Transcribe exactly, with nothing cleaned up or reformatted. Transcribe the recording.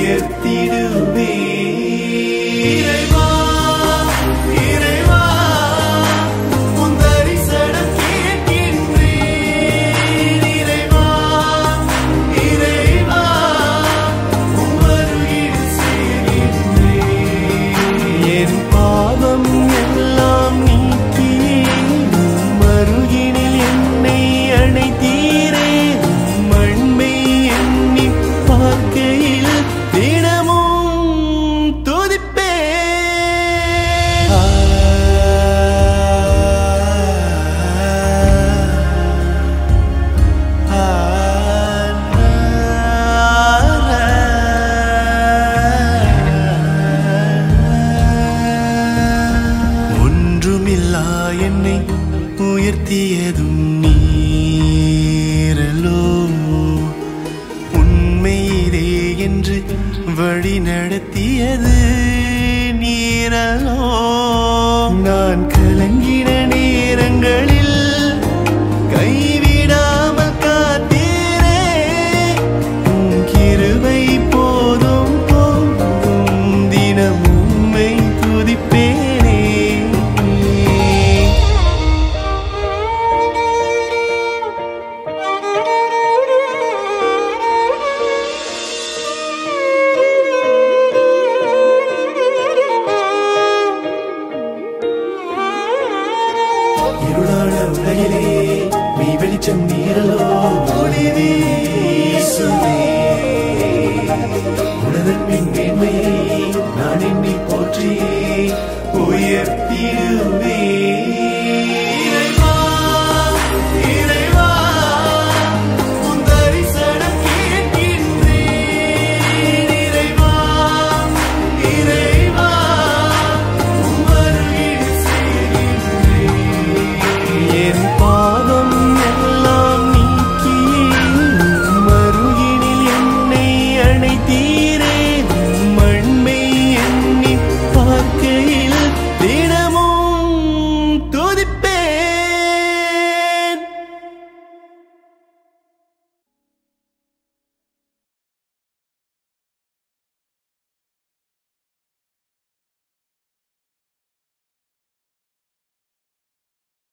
உயர்த்திடுவே. என்னை உயர்த்தியதும் நீரலோ, உண்மை இதே என்று வழி நடத்தியது நீரலோ. நான் கலங்கின நேரங்களில் கைவிடாமல் காத்தீரே, உன் கிருபை போதும் போதும் தினம் உம்மை துதிப்பேனே. இருளான உலகிலே நீ வெளிச்சம் நீரலோ, ஒளி வீசுவே. உணர்வின் மேன்மையை நான் எண்ணி போற்றி உயர்த்திடுவே.